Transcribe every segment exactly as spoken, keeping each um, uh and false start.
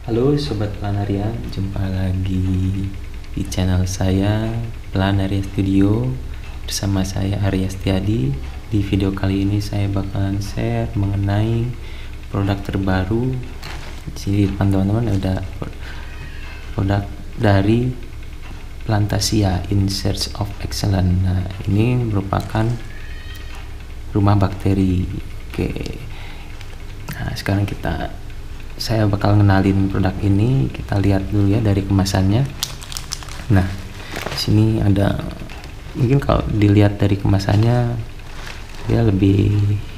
Halo Sobat Planaria, jumpa lagi di channel saya Planaria Studio bersama saya Arya Setiadi. Di video kali ini saya bakalan share mengenai produk terbaru. Di depan teman-teman ada produk dari Plantasia in Search of Excellence. Nah, ini merupakan rumah bakteri. Oke. Nah, sekarang kita saya bakal ngenalin produk ini. Kita lihat dulu ya dari kemasannya. Nah, sini ada, mungkin kalau dilihat dari kemasannya dia lebih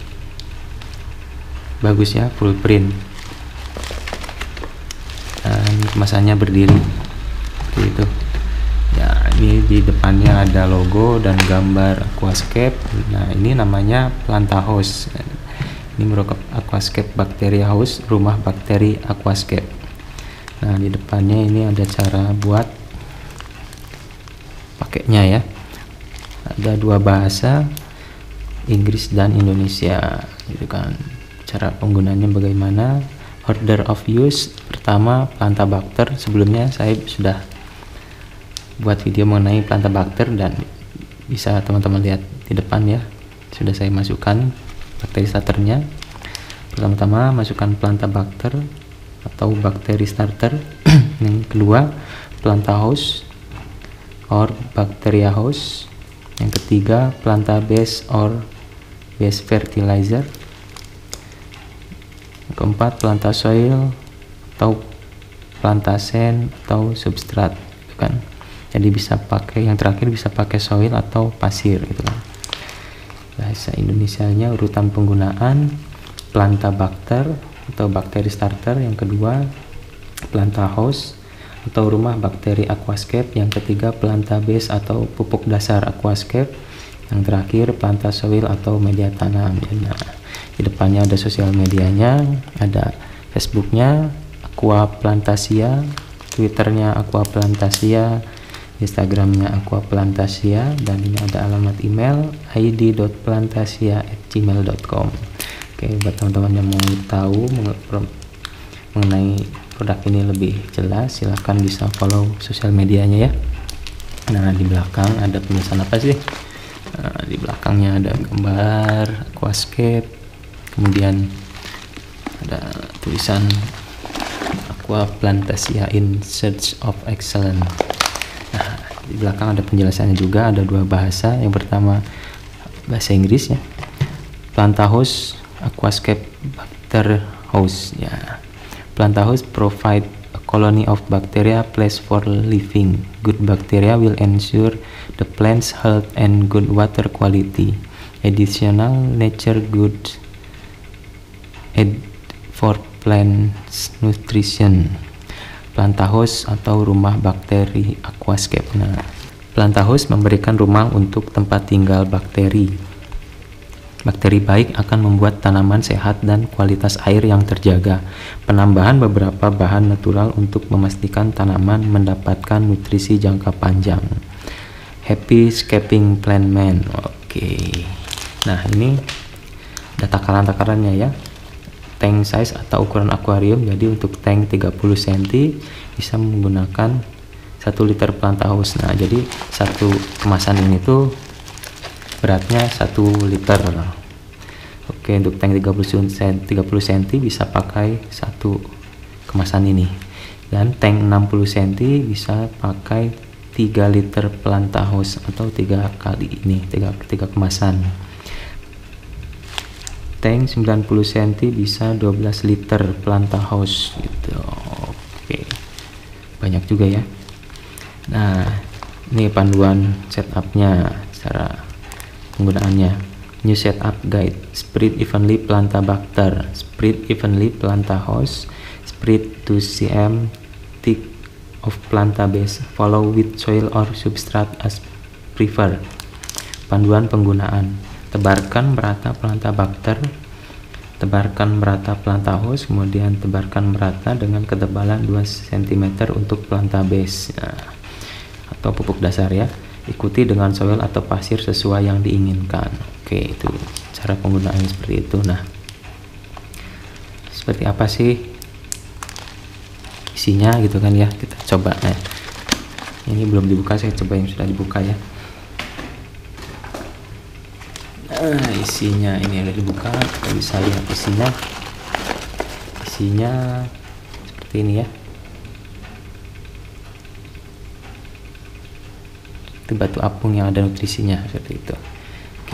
bagus ya, full print. Dan kemasannya berdiri seperti itu. Ya, ini di depannya ada logo dan gambar aquascape. Nah, ini namanya Plantahouse. Ini merupakan aquascape bacteria house, rumah bakteri aquascape. Nah, di depannya ini ada cara buat pakainya ya. Ada dua bahasa, Inggris dan Indonesia, gitu kan. Cara penggunaannya bagaimana? Order of use pertama Plantabacter. Sebelumnya saya sudah buat video mengenai Plantabacter dan bisa teman-teman lihat di depan ya. Sudah saya masukkan bakteri starternya. Pertama-tama masukkan Plantabacter atau bakteri starter. Yang kedua Plantahouse or bacteria house. Yang ketiga Plantabase or base fertilizer. Yang keempat Plantasoil atau Plantasand atau substrat, gitu kan. Jadi bisa pakai, yang terakhir bisa pakai soil atau pasir, gitu kan. Bahasa Indonesianya urutan penggunaan Plantabacter atau bakteri starter, yang kedua Plantahouse atau rumah bakteri aquascape, yang ketiga Plantabase atau pupuk dasar aquascape, yang terakhir Plantasoil atau media tanam. Nah, di depannya ada sosial medianya, ada Facebooknya Aqua Plantasia, Twitternya Aqua Plantasia, Instagramnya Aqua Plantasia, dan ini ada alamat email i d dot plantasia at gmail dot com. Oke, buat teman-teman yang mau tahu mengenai produk ini lebih jelas, silahkan bisa follow sosial medianya ya. Nah, di belakang ada tulisan apa sih? Nah, di belakangnya ada gambar aquascape, kemudian ada tulisan Aqua Plantasia in Search of Excellence. Nah, di belakang ada penjelasannya juga, ada dua bahasa. Yang pertama bahasa Inggris ya, Plantahouse Aquascape Bacteria House ya. Plantahouse provide a colony of bacteria place for living. Good bacteria will ensure the plant's health and good water quality. Additional nature good aid for plants nutrition. Plantahouse atau rumah bakteri aquascape. Nah, Plantahouse memberikan rumah untuk tempat tinggal bakteri. Bakteri baik akan membuat tanaman sehat dan kualitas air yang terjaga. Penambahan beberapa bahan natural untuk memastikan tanaman mendapatkan nutrisi jangka panjang. Happy Scaping Plant Man. Oke. Nah, ini ada takaran-takarannya ya. Tank size atau ukuran akuarium. Jadi untuk tank tiga puluh sentimeter bisa menggunakan satu liter Plantahouse. Nah, jadi satu kemasan ini tuh beratnya satu liter. Oke, untuk tank tiga puluh sentimeter bisa pakai satu kemasan ini. Dan tank enam puluh sentimeter bisa pakai tiga liter Plantahouse atau tiga kali ini, tiga, tiga kemasan. Tank sembilan puluh sentimeter bisa dua belas liter Plantahouse gitu. Oke, banyak juga ya. Nah, ini panduan setupnya, cara penggunaannya. New setup guide: spread evenly Plantabacter, spread evenly Plantahouse, spread two centimeters thick of Plantabase, follow with soil or substrate as preferred. Panduan penggunaan: tebarkan merata Plantabacter, tebarkan merata Plantahouse, kemudian tebarkan merata dengan ketebalan dua sentimeter untuk Plantabase, nah, atau pupuk dasar ya. Ikuti dengan soil atau pasir sesuai yang diinginkan. Oke, itu cara penggunaannya seperti itu. Nah, seperti apa sih isinya gitu kan ya. Kita coba. Nah, ini belum dibuka, saya coba yang sudah dibuka ya. Nah, isinya ini udah dibuka, kita bisa lihat isinya. Isinya seperti ini ya. Itu batu apung yang ada nutrisinya seperti itu. Oke.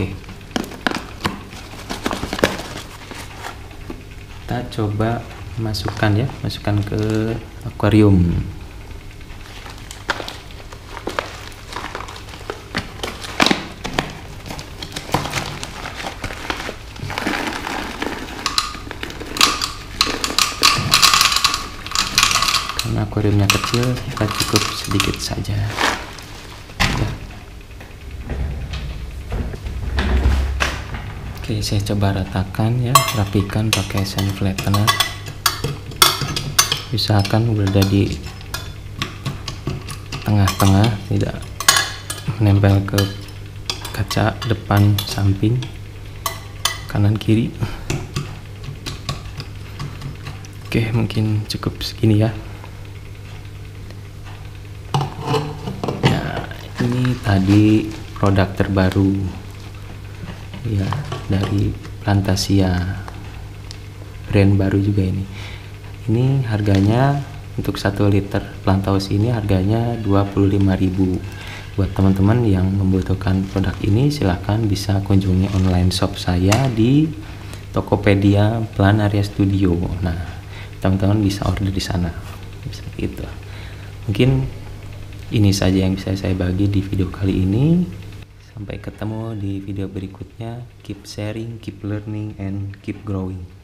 Kita coba masukkan ya, masukkan ke akuarium. Karena akuariumnya kecil, kita cukup sedikit saja. Ya. Oke, saya coba ratakan ya, rapikan pakai sand flattener. Usahakan berada di tengah-tengah, tidak menempel ke kaca depan, samping, kanan kiri. Oke, mungkin cukup segini ya. Ini tadi produk terbaru ya dari Plantasia, brand baru juga ini. Ini harganya untuk satu liter Plantaus ini harganya dua puluh lima ribu. Buat teman-teman yang membutuhkan produk ini, silahkan bisa kunjungi online shop saya di Tokopedia Planaria Studio. Nah, teman-teman bisa order di sana. Seperti itu. Mungkin ini saja yang bisa saya bagi di video kali ini. Sampai ketemu di video berikutnya. Keep sharing, keep learning, and keep growing.